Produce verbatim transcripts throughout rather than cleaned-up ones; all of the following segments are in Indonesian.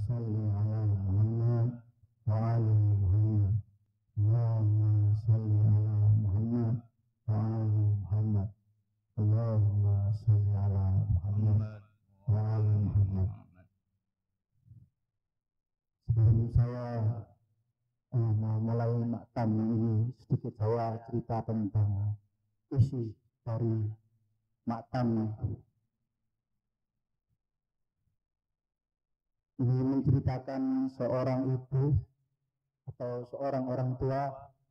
salli ala Muhammad wa ali Muhammad. Allahumma salli ala Muhammad wa ali Muhammad. Allahumma salli ala Muhammad wa ali Muhammad. Sebelum saya uh, memulai maktam ini, sedikit saya cerita tentang isi dari maktam. Ini menceritakan seorang ibu atau seorang orang tua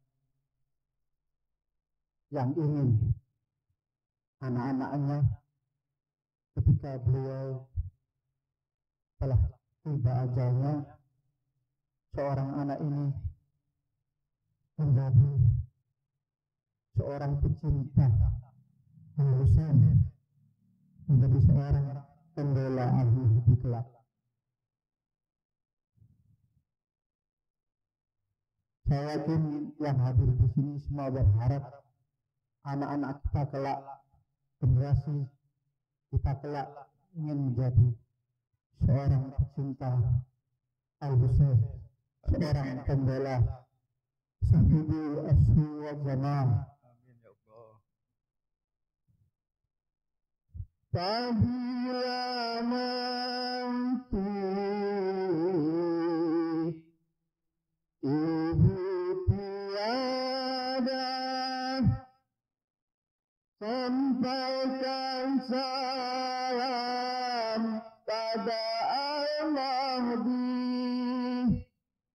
yang ingin anak-anaknya ketika beliau telah tiba ajalnya, seorang anak ini menjadi seorang pecinta Al Husain, menjadi seorang pembela ahli kelak. Saya yakin yang hadir di sini semua berharap anak-anak kita kelak, generasi kita kelak ingin menjadi seorang pecinta Al Husain, seorang pembela sahibu asli wa jamaah. Amin ya Allah. Pabila nanti ibu tiada, sampaikan salam pada Mahdi.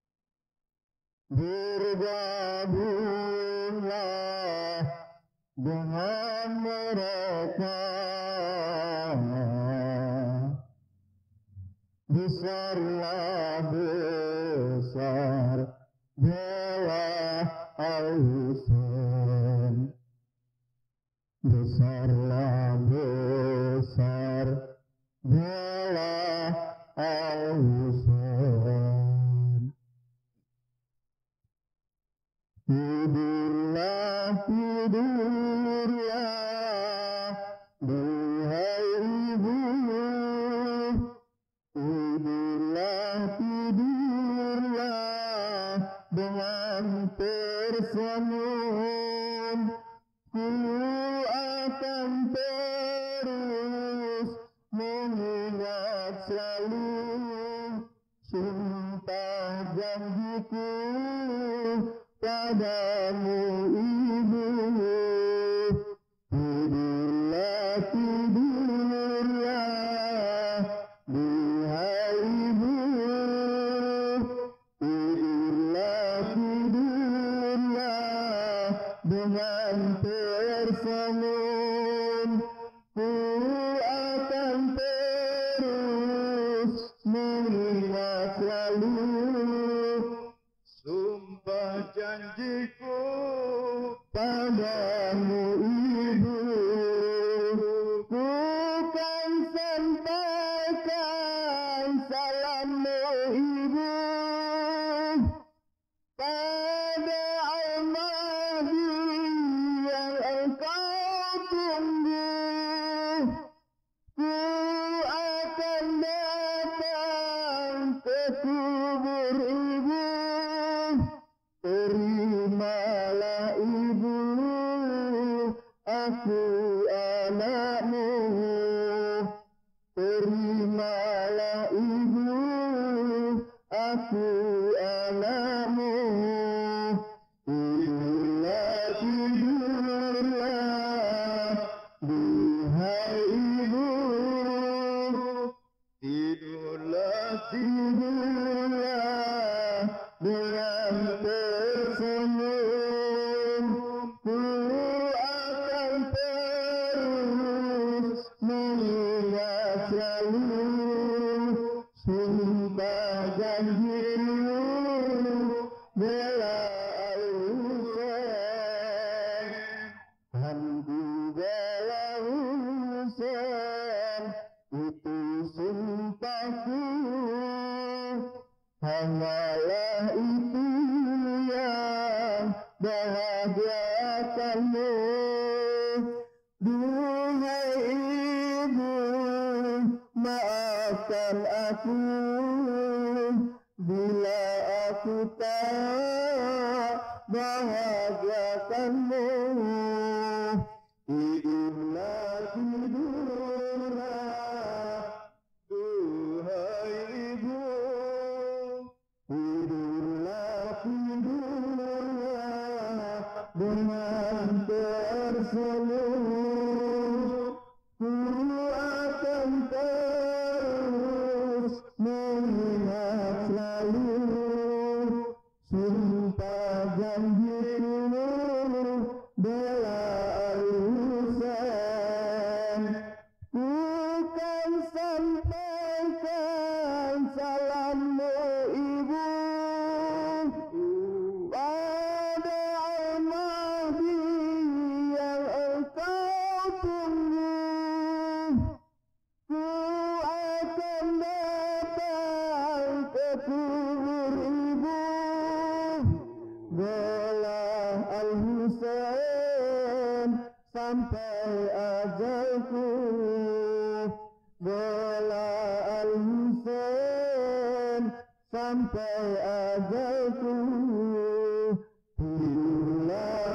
Bergabunglah dengan mereka, besarlah besar, BELA al Husain. Besarlah besar, BELA al Husain. Tidurlah, tidurlah, duhai ibu. Tidurlah, tidurlah, dengan tersenyum. Ku akan terus mengingat selalu sumpah janjiku padamu ibu. Tidurlah, tidurlah, duhai ibu. Tidurlah, tidurlah, dengan tersenyum. Ku akan terus mengingat selalu sumpah janjiku padamu ibu. Ku kan sampaikan salammu ibu pada Mahdi yang engkau tunggu. Ku akan datang ke kubur ibu. Terimalah ibu aku anakmu. Terimalah ibu aku anakmu. Tidurlah, tidurlah, duhai ibu. Tidurlah, tidurlah, dengan tersenyum. Ku akan terus mengingat selalu sumpah janjimu. BELA al Husain. Nanti BELA Husain, itu sumpahku. Hanyalah itu yang bahagiakanmu. Duhai ibu, maafkan aku bila aku tak bahagiakanmu. Tidurlah, tidurlah, duhai ibu. Tidurlah, tidurlah, dengan tersenyum. Ku akan terus mengingat selalu. Sumpah janjiku, bela al Husain. Ku kan sampaikan salammu ibu pada al Mahdi yang engkau tunggu. Ku akan datang ke kubur ibu. Bela al Husain sampai ajalku. Bela al Husain sampai ajalku. Tidurlah,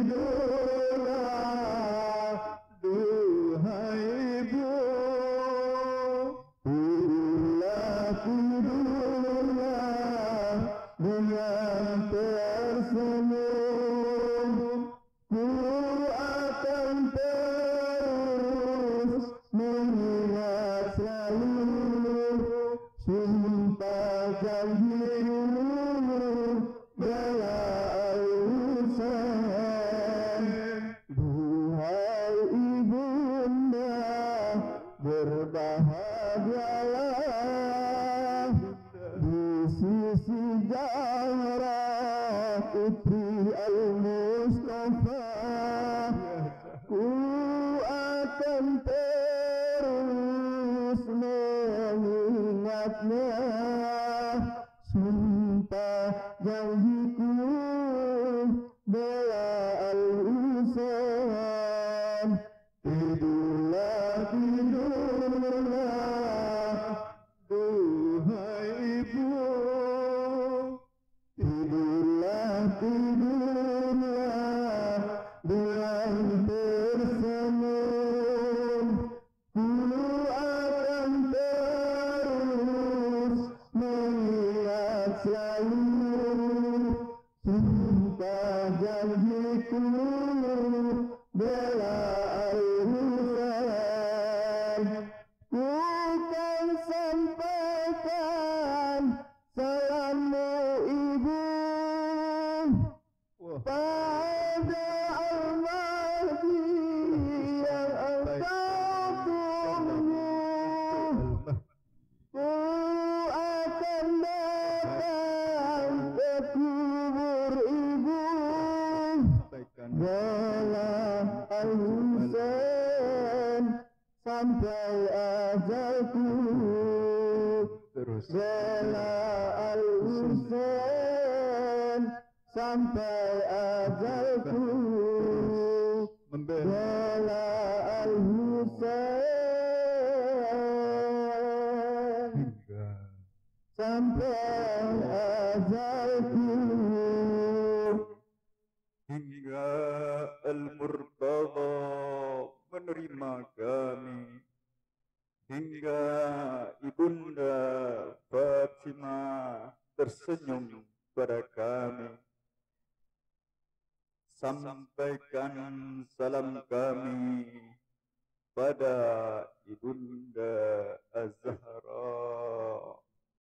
tidurlah, duhai ibu. Tidurlah, tidurlah, dengan tersenyum. Ku akan terus mengingat selalu. Sumpah janjiku, bela al Husain. Duhai ibunda, berbahagialah di sisi Zahra putri al-Mustafa. Ku akan terus mengingatnya. Sumpah janjiku, bela al Husain. Tidurlah, tidurlah, duhai ibu. Tidurlah, tidurlah, dengan tersenyum. Ku akan terus mengingat selalu. Sumpah janjiku, bela al Husain. Ku kan sampaikan salammu ibu pada al Mahdi yang engkau tunggu. Ku akan datang ke kubur ibu. Bela al Husain sampai ajalku. Terus. Bela al Husain sampai ajalku. Bela al Husain sampai ajalku. Hingga al-Murtada menerima kami. Hingga ibunda Fatimah tersenyum pada kami. Sampaikan salam kami pada ibunda Az-Zahra.